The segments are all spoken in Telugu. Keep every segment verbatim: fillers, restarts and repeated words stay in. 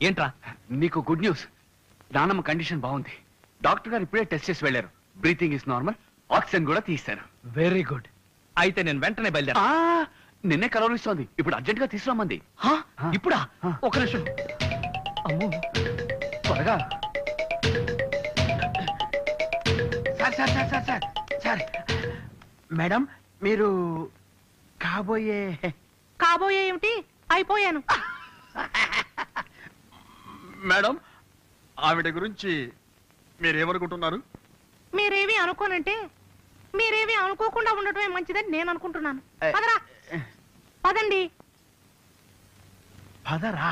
ఏంట్రా? నీకు గుడ్ న్యూస్. నానమ్మ కండిషన్ బాగుంది. డాక్టర్ గారు ఇప్పుడే టెస్ట్ చేసి వెళ్ళారు. బ్రీతింగ్ ఇస్ నార్మల్, ఆక్సిజన్ కూడా తీశారు. Very good. అయితే నేను వెంటనే బయలుదేరా. నిన్నే కలవరిస్తోంది, ఇప్పుడు అర్జెంట్ గా తీసుకురామంది. ఇప్పుడా? ఒక నిమిషం. అమ్మో, త్వరగా. Sir sir sir sir sir sir madam, మీరు కాబోయే కాబోయే ఏమిటి? అయిపోయాను. మేడం, ఆవిడ గురించి మీరేమనుకుంటున్నారు? మీరేమి అనుకోనంటే మీరేమి అనుకోకుండా ఉండటమే మంచిదని నేను అనుకుంటున్నాను. పదరా, పదండి. పదరా.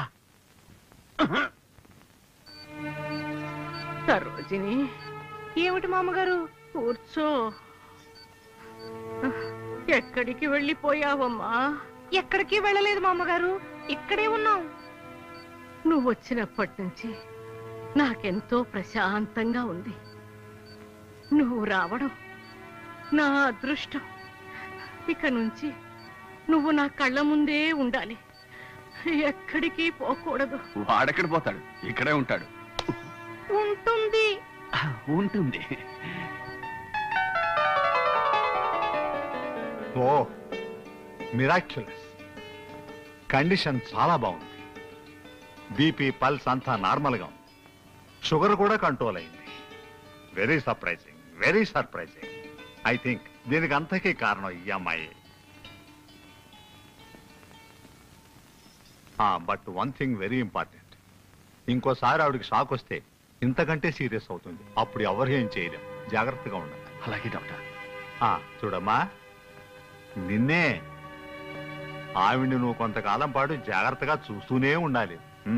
సరోజిని. ఏమిటి మామగారు? కూర్చో. ఎక్కడికి వెళ్ళిపోయావమ్మా? ఎక్కడికి వెళ్ళలేదు మామగారు, ఇక్కడే ఉన్నాం. నువ్వు వచ్చినప్పటి నుంచి నాకెంతో ప్రశాంతంగా ఉంది. నువ్వు రావడం నా అదృష్టం. ఇక నుంచి నువ్వు నా కళ్ళ ముందే ఉండాలి, ఎక్కడికి పోకూడదు. వాడెక్కడ పోతాడు, ఇక్కడే ఉంటాడు. ఉంటుంది ఉంటుంది. ఓ మిరాక్యులస్. కండిషన్ చాలా బాగుంది. బీపీ, పల్స్ అంతా నార్మల్గా ఉంది. షుగర్ కూడా కంట్రోల్ అయింది. Very surprising, very surprising. I think దీనికి అంతకీ కారణం ఈ అమ్మాయి. But one thing very important. ఇంకోసారి ఆవిడకి షాక్ వస్తే ఇంతకంటే సీరియస్ అవుతుంది. అప్పుడు ఎవరు ఏం చేయలేం. జాగ్రత్తగా ఉండాలి. అలాగే డాక్టర్. చూడమ్మా, నిన్నే ఆవిడ్ని నువ్వు కొంతకాలం పాటు జాగ్రత్తగా చూస్తూనే ఉండాలి.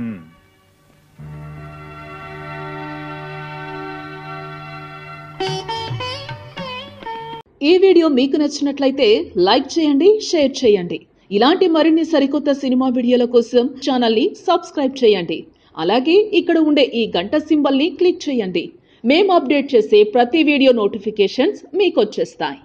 ఈ వీడియో మీకు నచ్చినట్లయితే లైక్ చేయండి, షేర్ చేయండి. ఇలాంటి మరిన్ని సరికొత్త సినిమా వీడియోల కోసం ఛానల్ ని సబ్స్క్రైబ్ చేయండి. అలాగే ఇక్కడ ఉండే ఈ గంట సింబల్ ని క్లిక్ చేయండి. మేము అప్డేట్ చేసే ప్రతి వీడియో నోటిఫికేషన్స్ మీకు వచ్చేస్తాయి.